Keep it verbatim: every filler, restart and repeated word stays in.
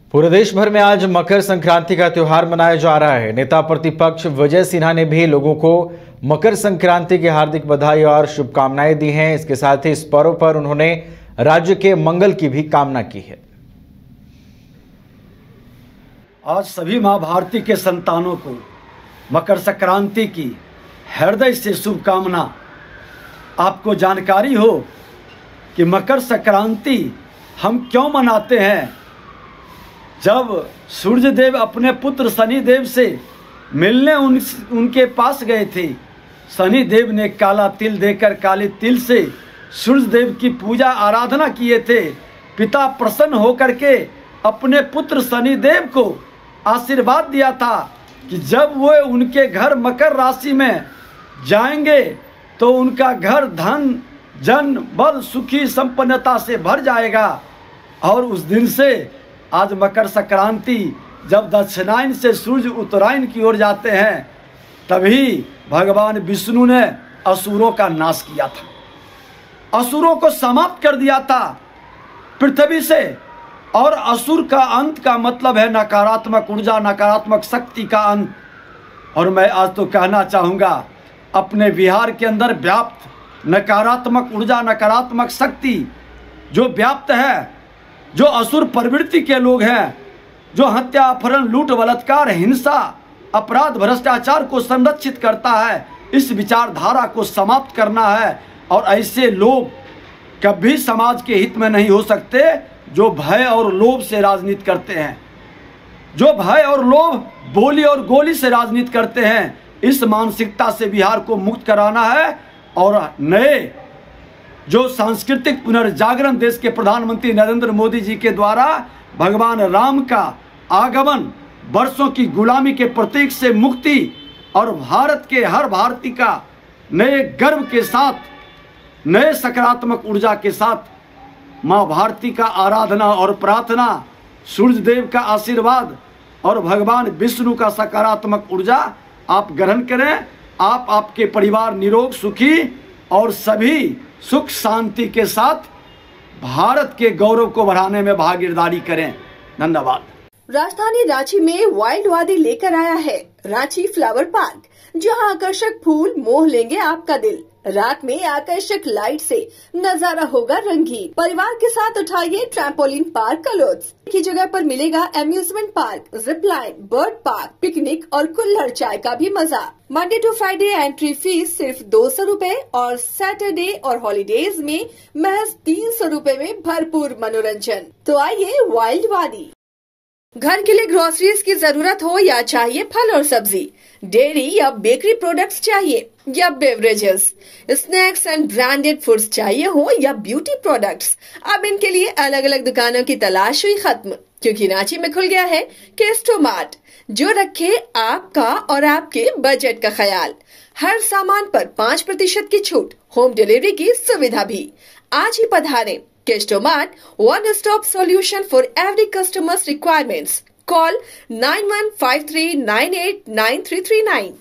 पूरे देश भर में आज मकर संक्रांति का त्योहार मनाया जा रहा है। नेता प्रतिपक्ष विजय सिन्हा ने भी लोगों को मकर संक्रांति की हार्दिक बधाई और शुभकामनाएं दी हैं। इसके साथ ही इस पर्व पर उन्होंने राज्य के मंगल की भी कामना की है। आज सभी मां भारती के संतानों को मकर संक्रांति की हृदय से शुभकामना। आपको जानकारी हो कि मकर संक्रांति हम क्यों मनाते हैं? जब सूर्य देव अपने पुत्र शनि देव से मिलने उन उनके पास गए थे, शनि देव ने काला तिल देकर काले तिल से सूर्य देव की पूजा आराधना किए थे। पिता प्रसन्न होकर के अपने पुत्र शनि देव को आशीर्वाद दिया था कि जब वो उनके घर मकर राशि में जाएंगे तो उनका घर धन जन बल सुखी संपन्नता से भर जाएगा। और उस दिन से आज मकर संक्रांति जब दक्षिणायन से सूर्य उत्तरायण की ओर जाते हैं, तभी भगवान विष्णु ने असुरों का नाश किया था, असुरों को समाप्त कर दिया था पृथ्वी से। और असुर का अंत का मतलब है नकारात्मक ऊर्जा, नकारात्मक शक्ति का अंत। और मैं आज तो कहना चाहूँगा, अपने बिहार के अंदर व्याप्त नकारात्मक ऊर्जा, नकारात्मक शक्ति जो व्याप्त है, जो असुर प्रवृत्ति के लोग हैं, जो हत्या, अपहरण, लूट, बलात्कार, हिंसा, अपराध, भ्रष्टाचार को संरक्षित करता है, इस विचारधारा को समाप्त करना है। और ऐसे लोग कभी समाज के हित में नहीं हो सकते जो भय और लोभ से राजनीति करते हैं, जो भय और लोभ, बोली और गोली से राजनीति करते हैं। इस मानसिकता से बिहार को मुक्त कराना है और नए जो सांस्कृतिक पुनर्जागरण देश के प्रधानमंत्री नरेंद्र मोदी जी के द्वारा भगवान राम का आगमन, वर्षों की गुलामी के प्रतीक से मुक्ति और भारत के हर भारतीय का नए गर्व के साथ, नए सकारात्मक ऊर्जा के साथ माँ भारती का आराधना और प्रार्थना, सूर्य देव का आशीर्वाद और भगवान विष्णु का सकारात्मक ऊर्जा आप ग्रहण करें। आप आपके परिवार निरोग, सुखी और सभी सुख शांति के साथ भारत के गौरव को बढ़ाने में भागीदारी करें। धन्यवाद। राजधानी रांची में वाइल्ड वादी लेकर आया है रांची फ्लावर पार्क, जहां आकर्षक फूल मोह लेंगे आपका दिल। रात में आकर्षक लाइट से नजारा होगा रंगीन। परिवार के साथ उठाइए ट्रैम्पोलिन पार्क का लुत्फ। की जगह पर मिलेगा amusement park, zip line, bird park, picnic और कुल्हड़ चाय का भी मजा। Monday to Friday entry fees सिर्फ दो सौ रूपए और सैटरडे और हॉलीडेज में महज तीन सौ रूपए में भरपूर मनोरंजन। तो आइए वाइल्ड वादी। घर के लिए ग्रोसरीज की जरूरत हो या चाहिए फल और सब्जी, डेयरी या बेकरी प्रोडक्ट्स चाहिए या beverages, snacks and branded foods चाहिए हो या ब्यूटी प्रोडक्ट्स, अब इनके लिए अलग अलग दुकानों की तलाश हुई खत्म, क्योंकि रांची में खुल गया है केस्टो मार्ट, जो रखे आपका और आपके बजट का ख्याल। हर सामान पर पाँच प्रतिशत की छूट, होम डिलीवरी की सुविधा भी। आज ही पधारें। Kesto Mart, one-stop solution for every customer's requirements. Call nine one five three nine eight nine three three nine.